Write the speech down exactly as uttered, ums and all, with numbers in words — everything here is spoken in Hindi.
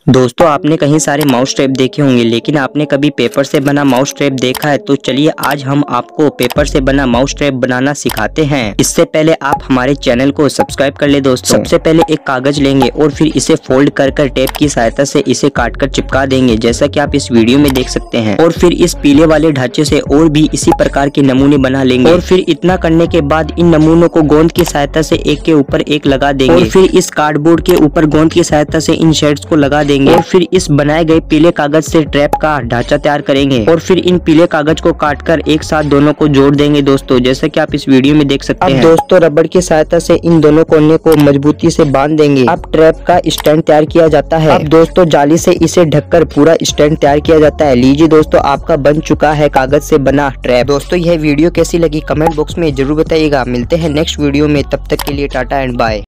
दोस्तों आपने कहीं सारे माउस ट्रैप देखे होंगे, लेकिन आपने कभी पेपर से बना माउस ट्रैप देखा है? तो चलिए आज हम आपको पेपर से बना माउस ट्रैप बनाना सिखाते हैं। इससे पहले आप हमारे चैनल को सब्सक्राइब कर ले दोस्तों। सबसे पहले एक कागज लेंगे और फिर इसे फोल्ड कर कर टेप की सहायता से इसे काट कर चिपका देंगे, जैसा कि आप इस वीडियो में देख सकते हैं। और फिर इस पीले वाले ढांचे से और भी इसी प्रकार के नमूने बना लेंगे और फिर इतना करने के बाद इन नमूनों को गोंद की सहायता से एक के ऊपर एक लगा देंगे और फिर इस कार्डबोर्ड के ऊपर गोंद की सहायता से इन शेड्स को लगा देंगे और फिर इस बनाए गए पीले कागज से ट्रैप का ढांचा तैयार करेंगे और फिर इन पीले कागज को काटकर एक साथ दोनों को जोड़ देंगे दोस्तों, जैसा कि आप इस वीडियो में देख सकते हैं। दोस्तों रबड़ की सहायता से इन दोनों कोने को मजबूती से बांध देंगे। अब ट्रैप का स्टैंड तैयार किया जाता है। अब दोस्तों जाली से इसे ढककर पूरा स्टैंड तैयार किया जाता है। लीजिए दोस्तों, आपका बन चुका है कागज से बना ट्रैप। दोस्तों यह वीडियो कैसी लगी कमेंट बॉक्स में जरूर बताइएगा। मिलते हैं नेक्स्ट वीडियो में, तब तक के लिए टाटा एंड बाय।